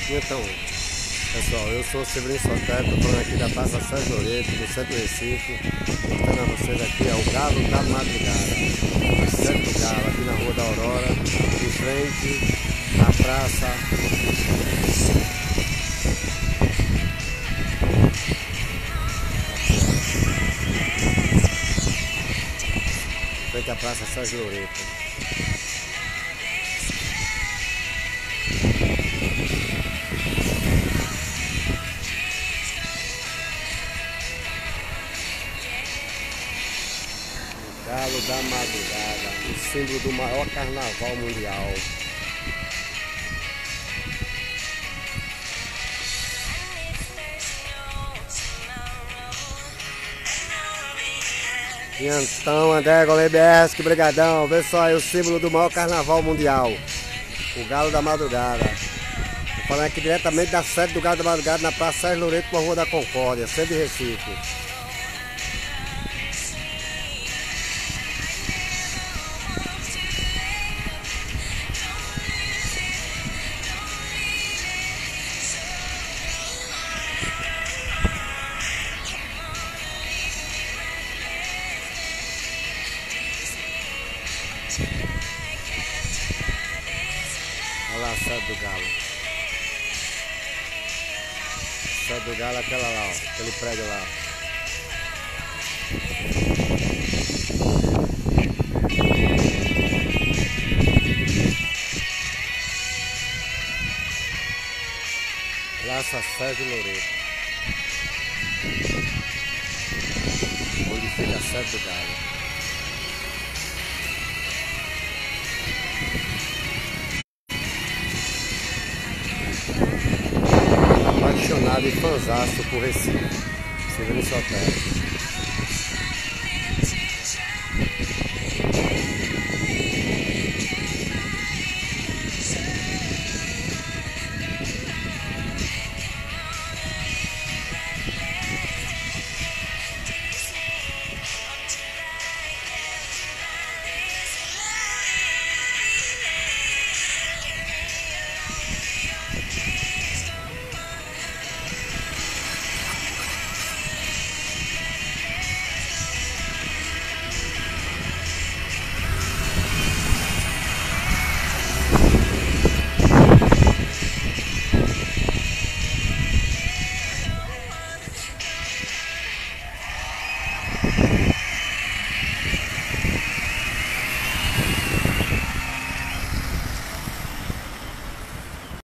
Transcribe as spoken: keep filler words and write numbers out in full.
Então, pessoal, eu sou o Severino Sotero, estou falando aqui da Praça Sérgio Loreto, do centro do Recife, mostrando a vocês aqui é o Galo da Madrugada, a sede do Galo, aqui na Rua da Aurora, em frente à Praça em frente à Praça Sérgio Loreto. Galo da Madrugada, o símbolo do maior carnaval mundial. E então, André Goleberski, brigadão, vê só aí o símbolo do maior carnaval mundial, o Galo da Madrugada. Tô falando aqui diretamente da sede do Galo da Madrugada, na Praça Sérgio Loreto, com a Rua da Concórdia, centro de Recife. Olha lá a sede do Galo. A sede do Galo é aquela lá, ó, aquele prédio lá. Praça Sérgio Loreto, onde fica a sede do Galo. Apaixonado e fanzaço por Recife, Severino Sotero.